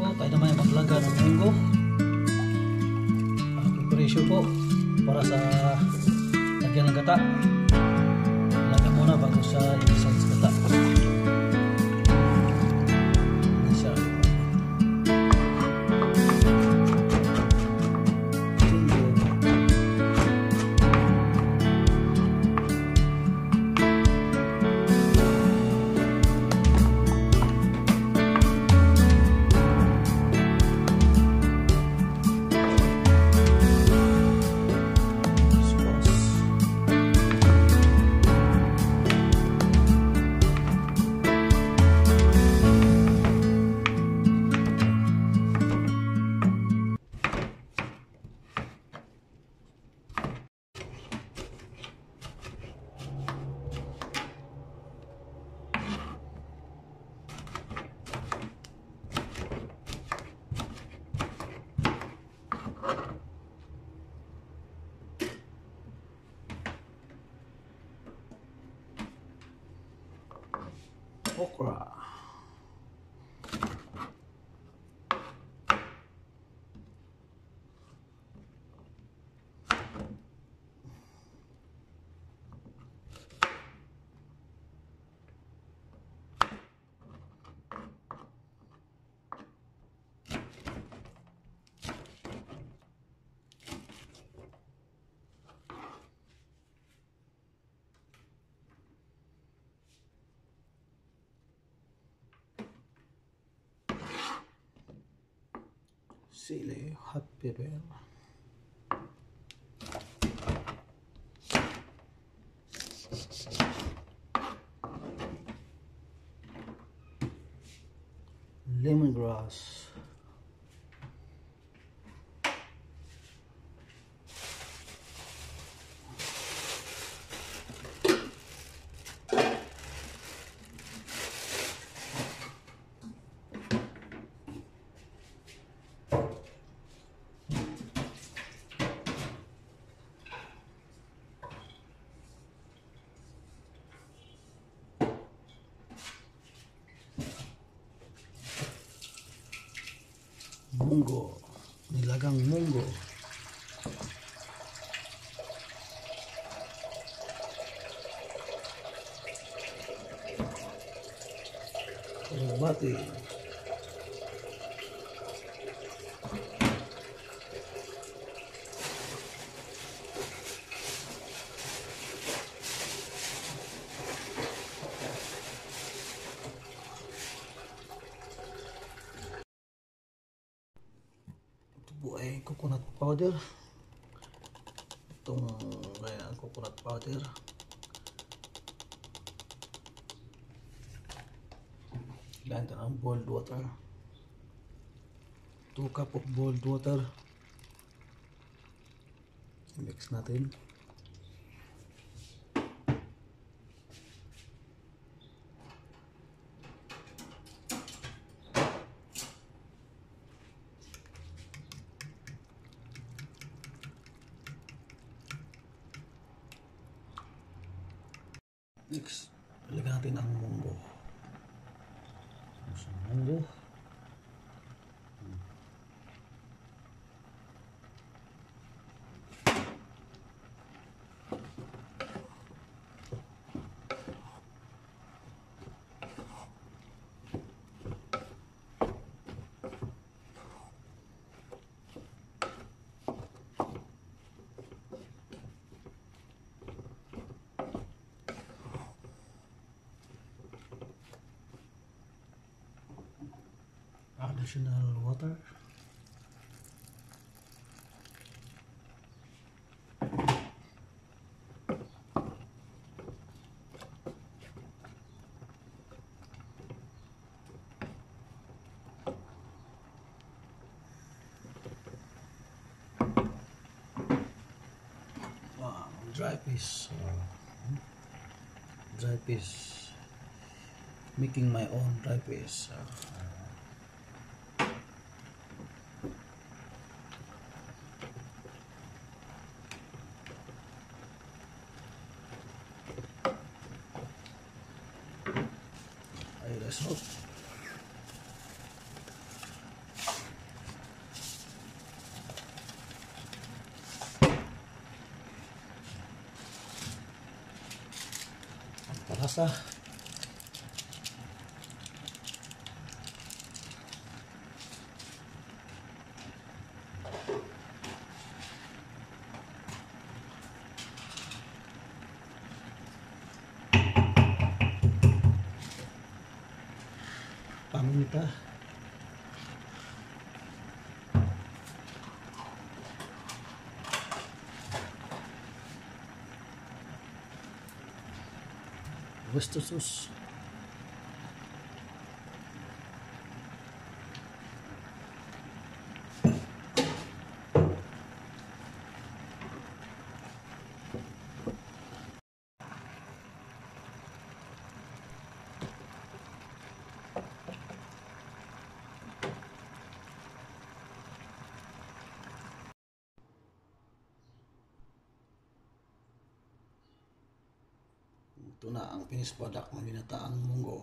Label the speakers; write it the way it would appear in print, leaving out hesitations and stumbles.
Speaker 1: tayo naman ay maglaga ng munggo. Preparation po para sa lagyan ng gata. Ilagay muna bago sa isa sa gata. Okra. Sili, hot pepper, lemongrass, Mongo, nilagang Mongo. Bati. Ay coconut powder. Itong coconut powder. Ilan ito ng boiled water. 2 cup of boiled water. Mix natin. Next, ilagay natin ang munggo. Munggo. Additional water. Dry piece. Dry piece. Making my own dry piece. Let's hope. lasa. Paminta. Gusto sauce. Ito na ang finished product ng ginataang munggo.